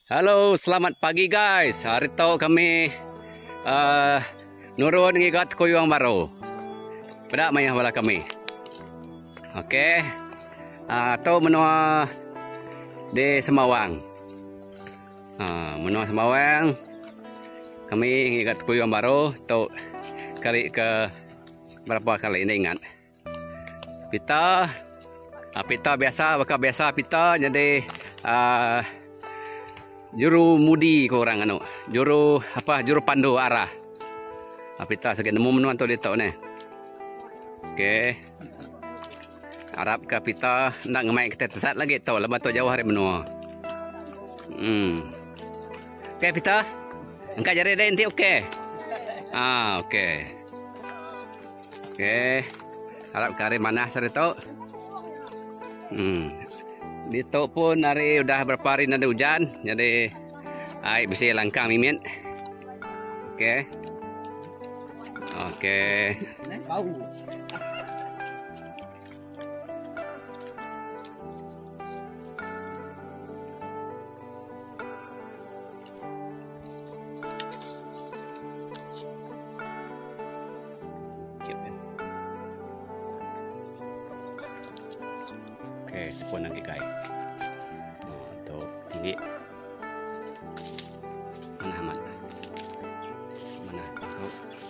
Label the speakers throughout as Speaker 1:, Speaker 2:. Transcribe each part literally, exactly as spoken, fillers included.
Speaker 1: Halo, selamat pagi guys. Hari itu kami uh, nurun ngigat kuyuang baru. Pada mayah bala kami. Oke. Uh, tu menua di Semawang. Uh, menua Semawang. Kami ngigat kuyuang baru. Tu kali ke berapa kali ini ingat. Pita, uh, pita biasa, bakal biasa pita. Jadi uh, juru mudi ko orang anu, juru apa juru pandu arah. Apita sakit nemu menuan tu dia tahu ni. Okey. Harap ke pita nak ngemai kita tesat lagi tahu lepas tu jauh hari menua. Hmm. Okey pita. Engkau jari dah nanti okey. Ah okey. Okey. Harap ke hari mana hari tu. Hmm. Di tok pun hari udah berapa hari ada hujan, jadi air bisa langkang mimin. Okey. Okey. Bau. Okey, sepon lagi guys. Oh, tu tinggi. Mana aman? Mana? Tu.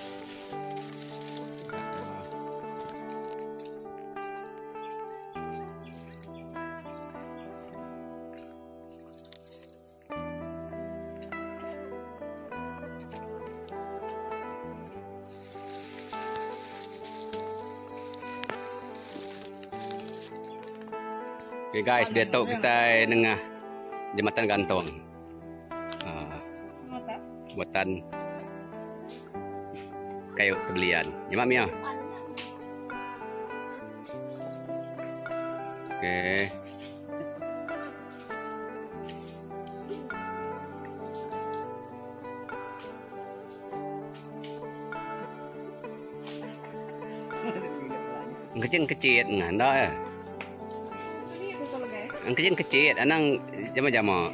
Speaker 1: Okay guys, dia tahu kita nengah jembatan gantung. Uh, buatan kayu pembelian. Jemaah Mia. Oke. Kecil-kecil nganda ya. Ang kecil-kecil, anang jama-jama.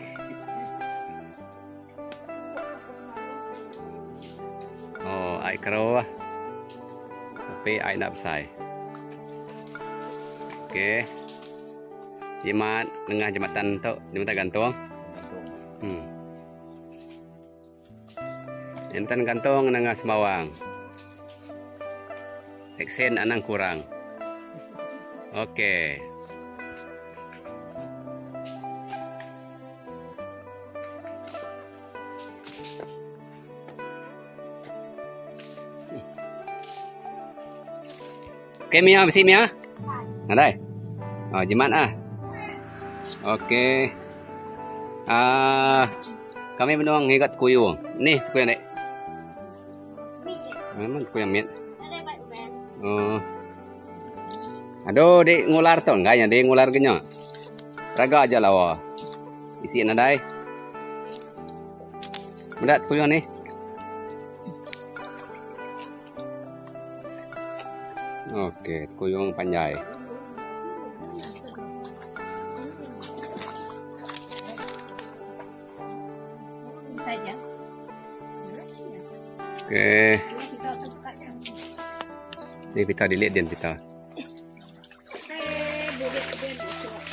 Speaker 1: Oh, air keruh. Tapi air nak besar. Okey. Jemaat tengah jembatan tu, jembatan gantung. Hmm. Jembatan gantung tengah Semawang. Eksen anang kurang. Okey. Okey Mia, besi Mia. Ada. Oh, jimat ah. Okey. Ah, kami benuang ngigat kuyung. Ni kuyung dek. Memang kuyung miet. Oh. Aduh, dek ngular tu enggak ya, dek ngular genyo. Raga aja lawa. Isi nadai. Mudat kuyung ni. Oke, kuyung panjai. Oke. Ini pita dilihat dan pita.